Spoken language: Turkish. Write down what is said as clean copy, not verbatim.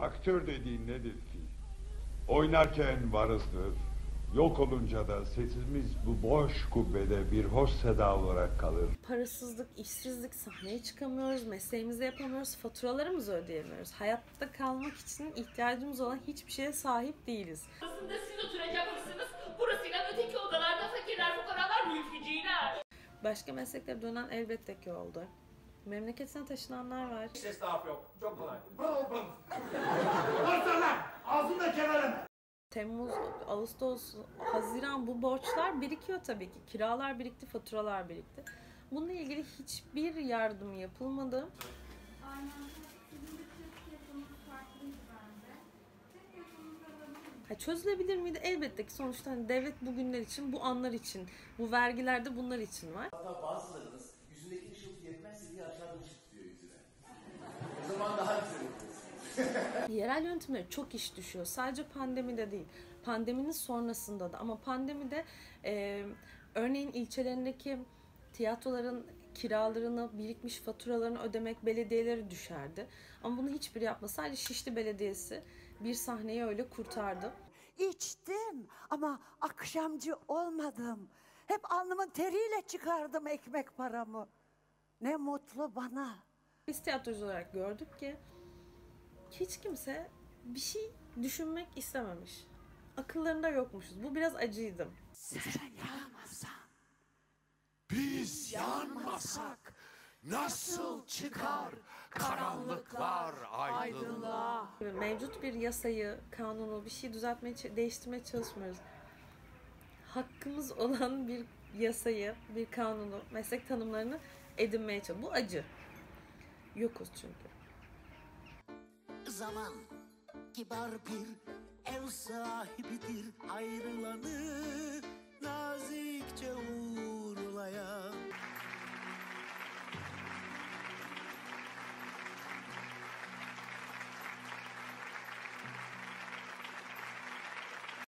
Aktör dediğin nedir ki? Oynarken varızdır, yok olunca da sesimiz bu boş kubbede bir hoş seda olarak kalır. Parasızlık, işsizlik, sahneye çıkamıyoruz, mesleğimizi yapamıyoruz, faturalarımızı ödeyemiyoruz. Hayatta kalmak için ihtiyacımız olan hiçbir şeye sahip değiliz. Burasında siz oturacaksınız, burasıyla öteki odalarda fakirler, fukaralar, mülteciler. Başka mesleklere dönen elbette ki oldu. Memleketine taşınanlar var. Hiç esnaf yok. Çok kolay. Varsa ağzında kemereme. Temmuz, Ağustos, Haziran bu borçlar birikiyor tabii ki. Kiralar birikti, faturalar birikti. Bununla ilgili hiçbir yardım yapılmadı. Aynen. Sizin de Türk yapımız farklıydı bence. Tek yapımızı alabiliriz. Çözülebilir miydi? Elbette ki. Sonuçta hani devlet bugünler için, bu anlar için, bu vergiler de bunlar için var. Hatta bazılarınız yüzündeki ışıltı yetmezse diye aşağıdan ışık tutuyor yüzüne. O zaman daha güzel olur. Yerel yönetimlere çok iş düşüyor. Sadece pandemide değil. Pandeminin sonrasında da. Ama pandemide örneğin ilçelerindeki tiyatroların kiralarını, birikmiş faturalarını ödemek belediyeleri düşerdi. Ama bunu hiçbiri yapmadı. Sadece Şişli Belediyesi bir sahneyi öyle kurtardı. İçtim ama akşamcı olmadım. Hep alnımın teriyle çıkardım ekmek paramı. Ne mutlu bana. Biz tiyatrocu olarak gördük ki hiç kimse bir şey düşünmek istememiş. Akıllarında yokmuşuz. Bu biraz acıydı. Sen yanmasan, Biz yanmasak nasıl çıkar karanlıklar aydınlığa? Mevcut bir yasayı, kanunu, bir şey düzeltmeye, değiştirmeye çalışmıyoruz. Hakkımız olan bir yasayı, bir kanunu, meslek tanımlarını edinmeye çalışıyoruz. Bu acı. Yokuz çünkü. Zaman kibar bir ev sahibidir, ayrılanır